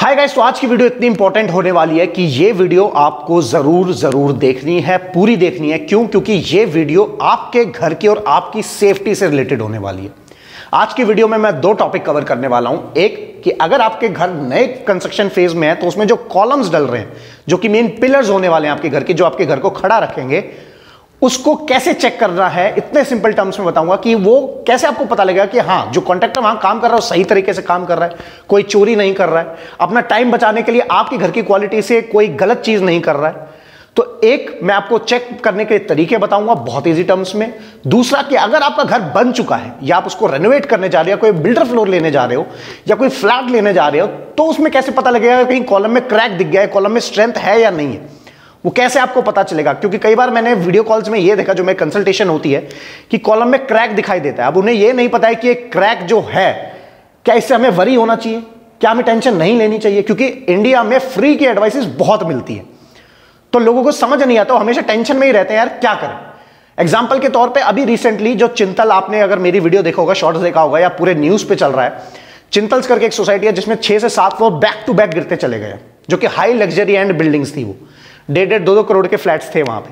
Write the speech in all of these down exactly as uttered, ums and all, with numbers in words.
Hi guys, तो आज की वीडियो इतनी इंपॉर्टेंट होने वाली है कि ये वीडियो आपको जरूर जरूर देखनी है, पूरी देखनी है। क्यों? क्योंकि ये वीडियो आपके घर की और आपकी सेफ्टी से रिलेटेड होने वाली है। आज की वीडियो में मैं दो टॉपिक कवर करने वाला हूं। एक कि अगर आपके घर नए कंस्ट्रक्शन फेज में है तो उसमें जो कॉलम्स डल रहे हैं, जो कि मेन पिलर्स होने वाले हैं आपके घर के, जो आपके घर को खड़ा रखेंगे, उसको कैसे चेक करना है। इतने सिंपल टर्म्स में बताऊंगा कि वो कैसे आपको पता लगेगा कि हाँ, जो कॉन्ट्रैक्टर वहां काम कर रहा है वो सही तरीके से काम कर रहा है, कोई चोरी नहीं कर रहा है, अपना टाइम बचाने के लिए आपके घर की क्वालिटी से कोई गलत चीज नहीं कर रहा है। तो एक मैं आपको चेक करने के तरीके बताऊंगा बहुत इजी टर्म्स में। दूसरा कि अगर आपका घर बन चुका है या आप उसको रेनोवेट करने जा रहे हो, कोई बिल्डर फ्लोर लेने जा रहे हो या कोई फ्लैट लेने जा रहे हो, तो उसमें कैसे पता लगेगा कहीं कॉलम में क्रैक दिख गया है, कॉलम में स्ट्रेंथ है या नहीं है, वो कैसे आपको पता चलेगा। क्योंकि कई बार मैंने वीडियो कॉल्स में ये देखा, जो मेरी कंसल्टेशन होती है, कि कॉलम में क्रैक दिखाई देता है। अब उन्हें ये नहीं पता है कि ये क्रैक जो है, क्या इससे हमें वरी होना चाहिए, क्या हमें टेंशन नहीं लेनी चाहिए। क्योंकि इंडिया में फ्री की एडवाइसेस बहुत मिलती है, तो लोगों को समझ नहीं आता, हमेशा टेंशन में ही रहते हैं, यार क्या करें। एग्जाम्पल के तौर पर अभी रिसेंटली जो चिंतल, आपने अगर मेरी वीडियो देखा होगा, शॉर्ट्स देखा होगा या पूरे न्यूज पे चल रहा है, चिंतल्स करके एक सोसाइटी है जिसमें छह से सात फ्लोर बैक टू बैक गिरते चले गए, जो कि हाई लग्जरी एंड बिल्डिंग्स थी। वो डेढ़ डेढ़ दो दो करोड़ के फ्लैट्स थे वहां पे।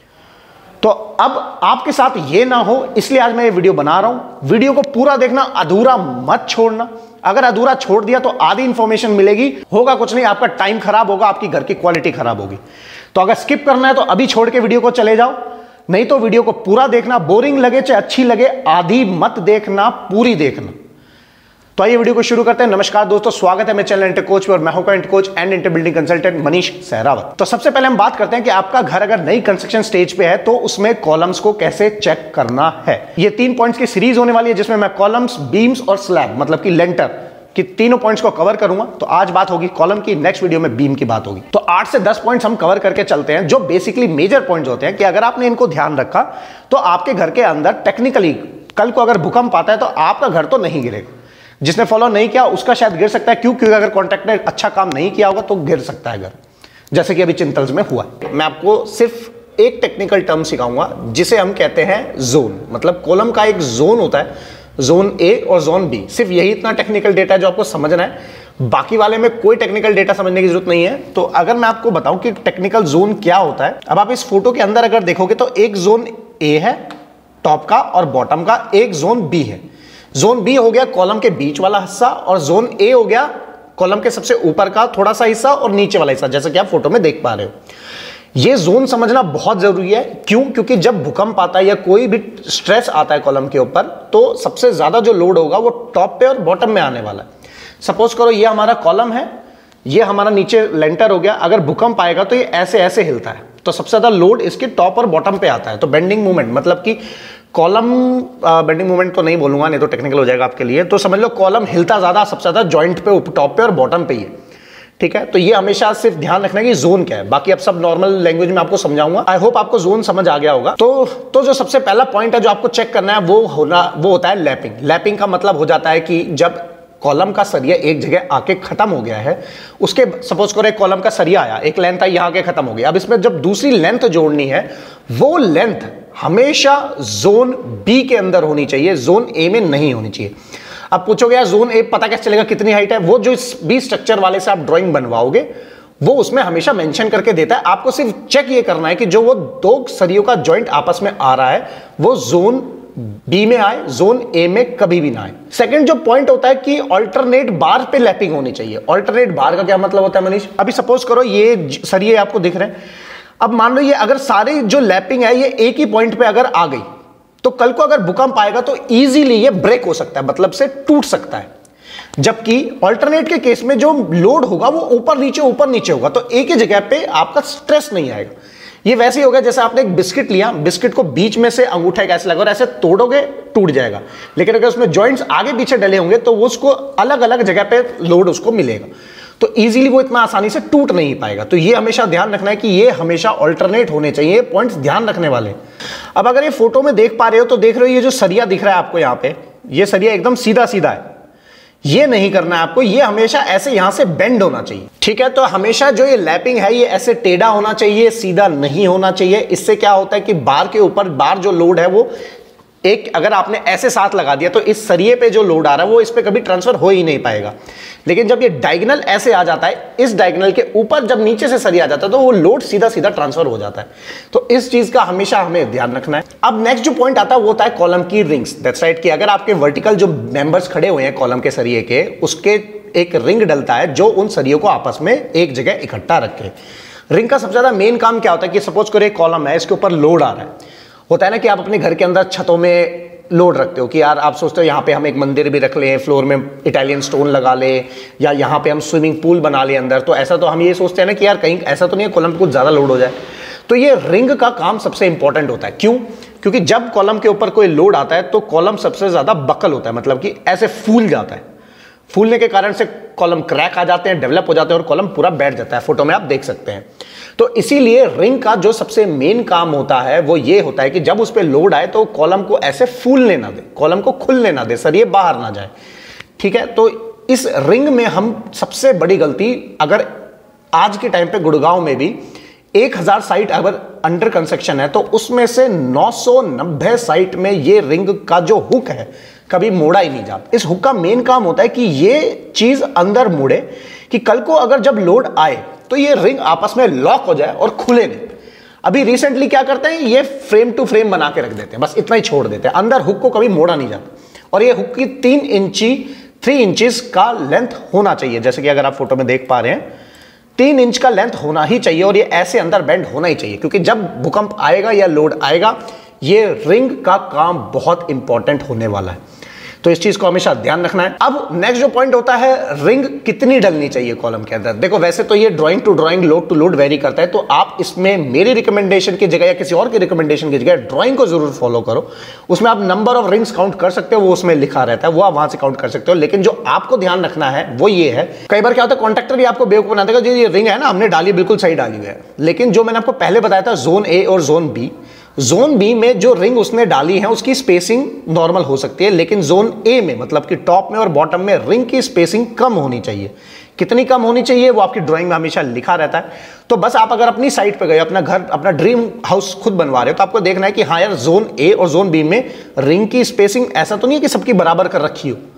तो अब आपके साथ ये ना हो, इसलिए आज मैं ये वीडियो बना रहा हूं। वीडियो को पूरा देखना, अधूरा मत छोड़ना। अगर अधूरा छोड़ दिया तो आधी इंफॉर्मेशन मिलेगी, होगा कुछ नहीं, आपका टाइम खराब होगा, आपकी घर की क्वालिटी खराब होगी। तो अगर स्किप करना है तो अभी छोड़ के वीडियो को चले जाओ, नहीं तो वीडियो को पूरा देखना। बोरिंग लगे चाहे अच्छी लगे, आधी मत देखना, पूरी देखना। तो आइए वीडियो को शुरू करते हैं। नमस्कार दोस्तों, स्वागत है मेरे चैनल इंटर कोच पे और मैं हूं inter coach and inter building consultant Manish Sehrawat. तो सबसे पहले हम बात करते हैं कि आपका घर अगर नई कंस्ट्रक्शन स्टेज पे है तो उसमें कॉलम्स को कैसे चेक करना है। ये तीन पॉइंट्स की सीरीज होने वाली है, जिसमें मैं कॉलम्स, बीम्स और स्लैब, मतलब कि लेंटर कि तीनों पॉइंट्स को कवर करूंगा। तो आज बात होगी कॉलम की, नेक्स्ट वीडियो में बीम की बात होगी। तो आठ से दस पॉइंट्स हम कवर करके चलते हैं, जो बेसिकली मेजर पॉइंट्स होते हैं कि अगर आपने इनको ध्यान रखा तो आपके घर के अंदर टेक्निकली कल को अगर भूकंप आता है तो आपका घर तो नहीं गिरेगा। जिसने फॉलो नहीं किया उसका शायद गिर सकता है। क्यों? क्योंकि अगर कॉन्ट्रैक्टर ने अच्छा काम नहीं किया होगा तो गिर सकता है घर, जैसे कि अभी चिंतल्स में हुआ। मैं आपको सिर्फ एक टेक्निकल टर्म सिखाऊंगा जिसे हम कहते हैं जोन। मतलब कॉलम का एक जोन होता है, जोन ए और जोन बी। सिर्फ यही इतना टेक्निकल डेटा है जो आपको समझना है, बाकी वाले में कोई टेक्निकल डेटा समझने की जरूरत नहीं है। तो अगर मैं आपको बताऊं कि टेक्निकल जोन क्या होता है, अब आप इस फोटो के अंदर अगर देखोगे तो एक जोन ए है टॉप का और बॉटम का, एक जोन बी है। जोन बी हो गया कॉलम के बीच वाला हिस्सा और जोन ए हो गया कॉलम के सबसे ऊपर का थोड़ा सा हिस्सा और नीचे वाला हिस्सा, जैसा कि आप फोटो में देख पा रहे हो। ये जोन समझना बहुत जरूरी है। क्यों? क्योंकि जब भूकंप आता है या कोई भी स्ट्रेस आता है कॉलम के ऊपर, तो सबसे ज्यादा जो लोड होगा वो टॉप पे और बॉटम में आने वाला है। सपोज करो ये हमारा कॉलम है, ये हमारा नीचे लेंटर हो गया। अगर भूकंप आएगा तो ये ऐसे ऐसे हिलता है, तो सबसे ज्यादा लोड इसके टॉप और बॉटम पे आता है। तो बेंडिंग मूवमेंट, मतलब कि कॉलम, बेंडिंग मूवमेंट तो नहीं बोलूंगा, नहीं तो टेक्निकल हो जाएगा आपके लिए। तो समझ लो कॉलम हिलता ज्यादा सबसे ज्यादा जॉइंट पे, टॉप पे और बॉटम पे ही है। ठीक है, तो ये हमेशा सिर्फ ध्यान रखना कि जोन क्या है। बाकी अब सब नॉर्मल लैंग्वेज में आपको समझाऊंगा। आई होप आपको जोन समझ आ गया होगा। तो तो जो सबसे पहला पॉइंट है जो आपको चेक करना है वो होना वो होता है लैपिंग। लैपिंग का मतलब हो जाता है कि जब कॉलम का सरिया एक जगह आके खत्म हो गया है, उसके सपोज करो एक कॉलम का सरिया आया, एक लेंथ आई, यहां के खत्म हो गया। अब इसमें जब दूसरी लेंथ जोड़नी है, वो लेंथ हमेशा जोन बी के अंदर होनी चाहिए, जोन ए में नहीं होनी चाहिए। अब पूछोगे यार जोन ए पता कैसे चलेगा कितनी हाइट है? वो जो इस बी स्ट्रक्चर वाले से आप ड्राइंग बनवाओगे वो उसमें हमेशा मेंशन करके देता है। आपको सिर्फ चेक ये करना है कि जो वो दो सरियों का जॉइंट आपस में आ रहा है वो जोन बी में आए, जोन ए में कभी भी ना आए। सेकंड जो पॉइंट होता है कि ऑल्टरनेट बार पे लैपिंग होनी चाहिए। ऑल्टरनेट बार का क्या मतलब होता है मनीष? अभी सपोज करो ये सरिये आपको दिख रहे हैं, अब मान लो ये अगर सारे जो लैपिंग है ये एक ही पॉइंट पे अगर आ गई तो कल को अगर भूकंप आएगा तो इजीली ये ब्रेक हो सकता है, मतलब से टूट सकता है। जबकि ऑल्टरनेट के केस में जो लोड होगा वो ऊपर नीचे ऊपर नीचे होगा, तो एक ही जगह पे आपका स्ट्रेस नहीं आएगा। ये वैसे ही होगा जैसे आपने एक बिस्किट लिया, बिस्किट को बीच में से अंगूठा कैसे लगा और ऐसे तोड़ोगे टूट जाएगा। लेकिन अगर उसमें जॉइंट्स आगे पीछे डले होंगे तो वो उसको अलग अलग जगह पे लोड उसको मिलेगा, तो इजीली वो इतना आसानी से टूट नहीं पाएगा। तो ये हमेशा ध्यान रखना है कि ये हमेशा ऑल्टरनेट होने चाहिए, पॉइंट्स ध्यान रखने वाले। अब अगर ये फोटो में देख पा रहे हो तो देख रहे हो ये जो सरिया दिख रहा है आपको यहाँ पे, ये सरिया एकदम सीधा सीधा है। ये नहीं करना है आपको, ये हमेशा ऐसे यहां से बेंड होना चाहिए। ठीक है, तो हमेशा जो ये लैपिंग है ये ऐसे टेढ़ा होना चाहिए, सीधा नहीं होना चाहिए। इससे क्या होता है कि बार के ऊपर बार जो लोड है वो एक अगर आपने ऐसे साथ लगा दिया तो इस सरिये पे जो लोड आ रहा है वो इस पे कभी ट्रांसफर हो ही नहीं पाएगा। लेकिन जब ये डायगोनल ऐसे आ जाता है, इस डायगोनल के ऊपर जब नीचे से सरिया आ जाता है तो वो लोड सीधा सीधा ट्रांसफर हो जाता है। तो इस चीज का हमेशा हमें ध्यान रखना है। अब नेक्स्ट जो पॉइंट आता है वो होता है कॉलम की रिंग्स। दैट्स राइट कि अगर आपके वर्टिकल जो मेंबर्स खड़े हुए हैं कॉलम के सरिये के, उसके एक रिंग डलता है जो उन सरियों को आपस में एक जगह इकट्ठा रखे। रिंग का सबसे ज्यादा मेन काम क्या होता है कि सपोज करो एक कॉलम है, इसके ऊपर लोड आ रहा है। होता है ना कि आप अपने घर के अंदर छतों में लोड रखते हो कि यार आप सोचते हो यहाँ पे हम एक मंदिर भी रख लें, फ्लोर में इटालियन स्टोन लगा ले, या यहाँ पे हम स्विमिंग पूल बना ले अंदर। तो ऐसा तो हम ये सोचते हैं ना कि यार कहीं ऐसा तो नहीं है कॉलम पे कुछ ज्यादा लोड हो जाए। तो ये रिंग का काम सबसे इंपॉर्टेंट होता है। क्यों? क्योंकि जब कॉलम के ऊपर कोई लोड आता है तो कॉलम सबसे ज्यादा बकल होता है, मतलब कि ऐसे फूल जाता है। फूलने के कारण से कॉलम क्रैक आ जाते हैं, डेवलप हो जाते हैं और कॉलम पूरा बैठ जाता है। फोटो में आप देख सकते हैं। तो इसीलिए रिंग का जो सबसे मेन काम होता है वो ये होता है कि जब उस पर लोड आए तो कॉलम को ऐसे फूलने ना दे, कॉलम को खुलने ना दे, सरिये बाहर ना जाए। ठीक है, तो इस रिंग में हम सबसे बड़ी गलती, अगर आज के टाइम पे गुड़गांव में भी एक हज़ार साइट अगर अंडर कंस्ट्रक्शन है तो उसमें से नौ सौ नब्बे साइट में ये रिंग का जो हुक है कभी मोड़ा ही नहीं जाता। इस हुक का मेन काम होता है कि ये चीज अंदर मुड़े कि कल को अगर जब लोड आए तो ये रिंग आपस में लॉक हो जाए और खुले नहीं। अभी रिसेंटली क्या करते हैं, ये फ्रेम टू फ्रेम बना के रख देते हैं, बस इतना ही छोड़ देते हैं, अंदर हुक को कभी मोड़ा नहीं जाता। और ये हुक की तीन इंची थ्री इंचेस का लेंथ होना चाहिए, जैसे कि अगर आप फोटो में देख पा रहे हैं तीन इंच का लेंथ होना ही चाहिए और ये ऐसे अंदर बेंड होना ही चाहिए, क्योंकि जब भूकंप आएगा या लोड आएगा ये रिंग का काम बहुत इंपॉर्टेंट होने वाला है। तो इस चीज को हमेशा ध्यान रखना है। अब नेक्स्ट जो पॉइंट होता है, रिंग कितनी डलनी चाहिए कॉलम के अंदर। देखो वैसे तो ये drawing to drawing, load to load vary करता है, तो आप इसमें मेरी रिकमेंडेशन की जगह या किसी और की रिकमेंडेशन की जगह ड्राइंग को जरूर फॉलो करो। उसमें आप नंबर ऑफ रिंग्स काउंट कर सकते हो, वो उसमें लिखा रहता है, वो आप वहां से काउंट कर सकते हो। लेकिन जो आपको ध्यान रखना है वो ये है, कई बार क्या होता है कॉन्ट्रैक्टर भी आपको बेवकूफ बना देगा, ये रिंग है ना हमने डाली बिल्कुल सही डाली हुई है, लेकिन जो मैंने आपको पहले बताया था जोन ए और जोन बी, जोन बी में जो रिंग उसने डाली है उसकी स्पेसिंग नॉर्मल हो सकती है, लेकिन जोन ए में मतलब कि टॉप में और बॉटम में रिंग की स्पेसिंग कम होनी चाहिए। कितनी कम होनी चाहिए वो आपकी ड्राइंग में हमेशा लिखा रहता है। तो बस आप अगर अपनी साइट पे गए, अपना घर, अपना ड्रीम हाउस खुद बनवा रहे हो, तो आपको देखना है कि हाँ यार जोन ए और जोन बी में रिंग की स्पेसिंग ऐसा तो नहीं है कि सबकी बराबर कर रखी हो।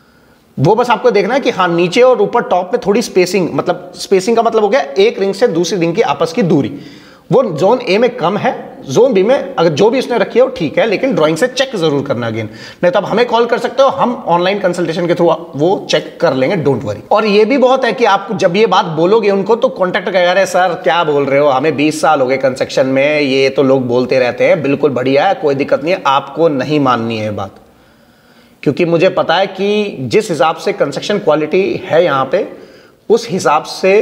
वो बस आपको देखना है कि हाँ नीचे और ऊपर टॉप में थोड़ी स्पेसिंग, मतलब स्पेसिंग का मतलब हो गया एक रिंग से दूसरी रिंग की आपस की दूरी, वो जोन ए में कम है, जोन बी में अगर जो भी उसने रखी है वो ठीक है, लेकिन ड्राइंग से चेक जरूर करना अगेन। नहीं तो आप हमें कॉल कर सकते हो, हम ऑनलाइन कंसल्टेशन के थ्रू वो चेक कर लेंगे, डोंट वरी। और ये भी बहुत है कि आप जब ये बात बोलोगे उनको तो कॉन्टैक्ट करेगा, अरे सर क्या बोल रहे हो, हमें बीस साल हो गए कंस्ट्रक्शन में, ये तो लोग बोलते रहते हैं, बिल्कुल बढ़िया है, कोई दिक्कत नहीं है। आपको नहीं माननी है बात, क्योंकि मुझे पता है कि जिस हिसाब से कंस्ट्रक्शन क्वालिटी है यहाँ पे, उस हिसाब से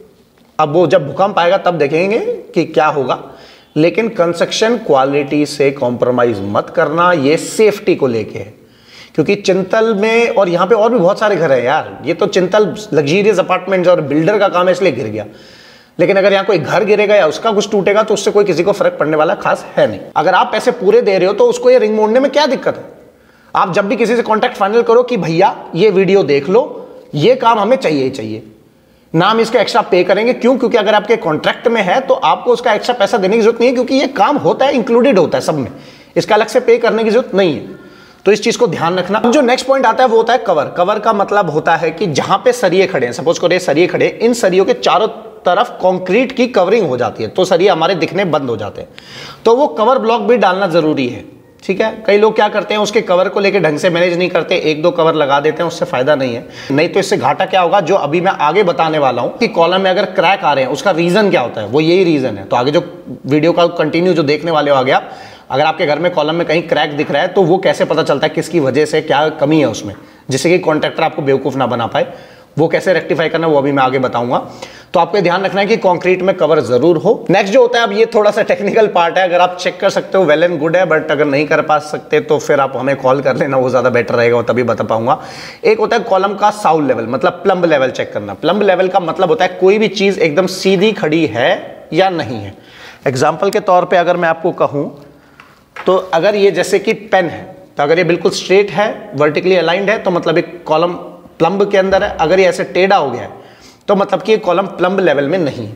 अब वो जब भूकंप आएगा तब देखेंगे कि क्या होगा। लेकिन कंस्ट्रक्शन क्वालिटी से कॉम्प्रोमाइज मत करना, ये सेफ्टी को लेके है। क्योंकि चिंतल में और यहाँ पे और भी बहुत सारे घर हैं यार, ये तो चिंतल लग्जरियस अपार्टमेंट्स और बिल्डर का काम है इसलिए गिर गया, लेकिन अगर यहाँ कोई घर गिरेगा या उसका कुछ टूटेगा तो उससे कोई किसी को फर्क पड़ने वाला खास है नहीं। अगर आप पैसे पूरे दे रहे हो तो उसको ये रिंग मोड़ने में क्या दिक्कत है। आप जब भी किसी से कॉन्टैक्ट फाइनल करो कि भैया ये वीडियो देख लो, ये काम हमें चाहिए ही चाहिए, ना हम इसका एक्स्ट्रा पे करेंगे। क्यों? क्योंकि अगर आपके कॉन्ट्रैक्ट में है तो आपको उसका एक्स्ट्रा पैसा देने की जरूरत नहीं है, क्योंकि ये काम होता है, इंक्लूडेड होता है सब में, इसका अलग से पे करने की जरूरत नहीं है। तो इस चीज को ध्यान रखना। जो नेक्स्ट पॉइंट आता है वो होता है कवर। कवर का मतलब होता है कि जहां पे सरिये खड़े हैं, सपोज करो ये सरिये खड़े, इन सरियों के चारों तरफ कंक्रीट की कवरिंग हो जाती है, तो सरिये हमारे दिखने बंद हो जाते हैं, तो वो कवर ब्लॉक भी डालना जरूरी है। ठीक है, कई लोग क्या करते हैं उसके कवर को लेके ढंग से मैनेज नहीं करते, एक दो कवर लगा देते हैं, उससे फायदा नहीं है। नहीं तो इससे घाटा क्या होगा, जो अभी मैं आगे बताने वाला हूं कि कॉलम में अगर क्रैक आ रहे हैं उसका रीजन क्या होता है, वो यही रीजन है। तो आगे जो वीडियो का कंटिन्यू जो देखने वाले हो आगे आप, अगर आपके घर में कॉलम में कहीं क्रैक दिख रहा है तो वो कैसे पता चलता है, किसकी वजह से, क्या कमी है उसमें, जिससे कि कॉन्ट्रैक्टर आपको बेवकूफ ना बना पाए, वो कैसे रेक्टिफाई करना वो अभी मैं आगे बताऊंगा। तो आपको ध्यान रखना है कि कंक्रीट में कवर जरूर हो। नेक्स्ट जो होता है, अब ये थोड़ा सा टेक्निकल पार्ट है, अगर आप चेक कर सकते हो वेल एंड गुड है, बट अगर नहीं कर पा सकते तो फिर आप हमें कॉल कर लेना, वो ज्यादा बेटर रहेगा, वो तभी बता पाऊंगा। एक होता है कॉलम का साउल लेवल, मतलब प्लम्ब लेवल चेक करना। प्लम्ब लेवल का मतलब होता है कोई भी चीज एकदम सीधी खड़ी है या नहीं है। एग्जाम्पल के तौर पर अगर मैं आपको कहूं तो अगर ये जैसे कि पेन है, तो अगर ये बिल्कुल स्ट्रेट है, वर्टिकली अलाइंड है, तो मतलब एक कॉलम प्लम्ब के अंदर है। अगर ये ऐसे टेढ़ा हो गया है तो मतलब कि ये कॉलम प्लम्ब लेवल में नहीं है।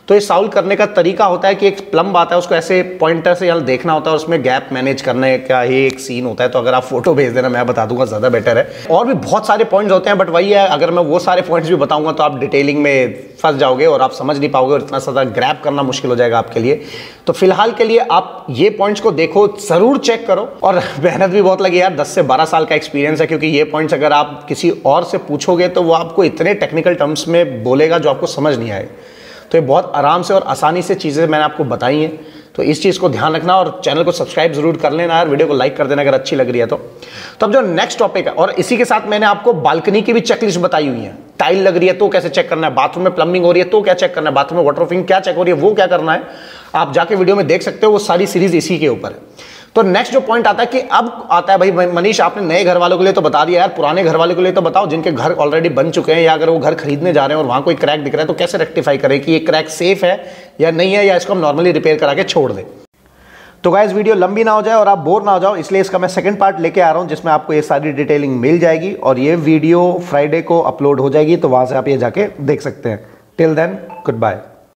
तो ये सॉल्व करने का तरीका होता है कि एक प्लम्ब आता है, उसको ऐसे पॉइंटर से यहाँ देखना होता है, उसमें गैप मैनेज करने का ये एक सीन होता है। तो अगर आप फोटो भेज देना, मैं बता दूंगा, ज़्यादा बेटर है। और भी बहुत सारे पॉइंट्स होते हैं, बट वही है, अगर मैं वो सारे पॉइंट्स भी बताऊंगा तो आप डिटेलिंग में फंस जाओगे और आप समझ नहीं पाओगे और इतना ज़्यादा ग्रैब करना मुश्किल हो जाएगा आपके लिए। तो फिलहाल के लिए आप ये पॉइंट्स को देखो, ज़रूर चेक करो। और मेहनत भी बहुत लगी यार, दस से बारह साल का एक्सपीरियंस है, क्योंकि ये पॉइंट्स अगर आप किसी और से पूछोगे तो वो आपको इतने टेक्निकल टर्म्स में बोलेगा जो आपको समझ नहीं आएगा। तो ये बहुत आराम से और आसानी से चीज़ें मैंने आपको बताई हैं, तो इस चीज़ को ध्यान रखना और चैनल को सब्सक्राइब जरूर कर लेना यार, वीडियो को लाइक कर देना अगर अच्छी लग रही है तो। तो अब जो नेक्स्ट टॉपिक है, और इसी के साथ मैंने आपको बालकनी की भी चेकलिस्ट बताई हुई है। टाइल लग रही है तो कैसे चेक करना है, बाथरूम में प्लम्बिंग हो रही है तो क्या चेक करना है, बाथरूम में वाटरप्रूफिंग क्या चेक हो रही है, वो क्या करना है, आप जाके वीडियो में देख सकते हो। वो सारी सीरीज इसी के ऊपर है। तो नेक्स्ट जो पॉइंट आता है कि अब आता है भाई मनीष, आपने नए घर वालों के लिए तो बता दिया यार, पुराने घर वालों के लिए तो बताओ, जिनके घर ऑलरेडी बन चुके हैं, या अगर वो घर खरीदने जा रहे हैं और वहां कोई क्रैक दिख रहा है तो कैसे रेक्टिफाई करें कि ये क्रैक सेफ है या नहीं है, या इसको हम नॉर्मली रिपेयर करा के छोड़ दें। तो गाइस वीडियो लंबी ना हो जाए और आप बोर ना हो जाओ, इसलिए इसका मैं सेकंड पार्ट लेके आ रहा हूं, जिसमें आपको ये सारी डिटेलिंग मिल जाएगी। और ये वीडियो फ्राइडे को अपलोड हो जाएगी, तो वहां से आप ये जाके देख सकते हैं। Till then good bye.